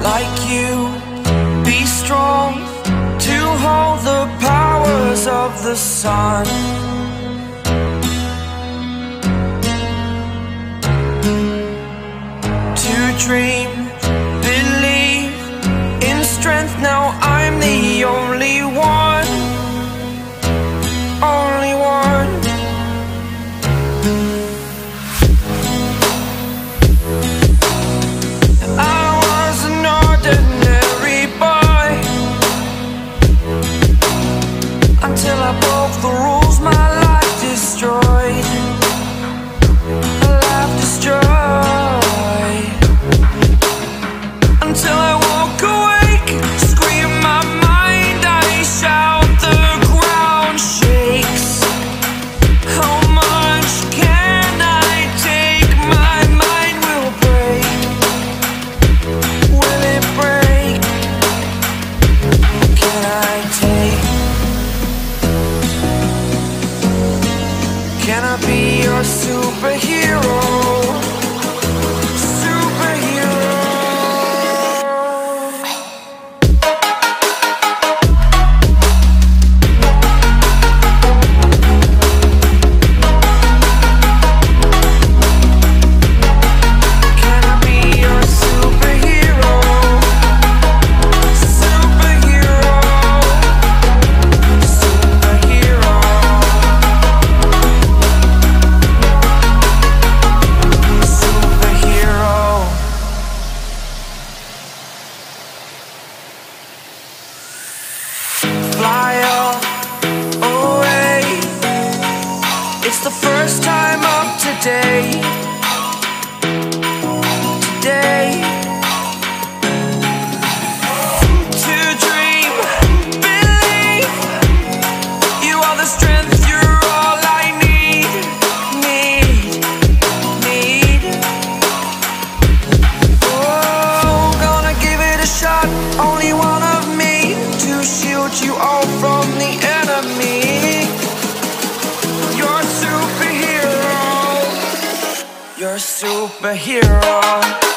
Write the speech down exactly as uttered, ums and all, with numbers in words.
like you, be strong to hold the powers of the sun. To dream, believe in strength, now I'm the only one, only one. I was an ordinary boy until I broke the rules, my life destroyed, a life destroyed. Until I walk awake, scream my mind, I shout, the ground shakes. How much can I take? My mind will break. Will it break? Can I take? Can I be your superhero? Fly away. It's the first time of today. Today. To dream, believe. You are the strength, you're all I need. Need, need. Oh, gonna give it a shot. Only one of me to shield you all from the enemy. You're a superhero. You're a superhero.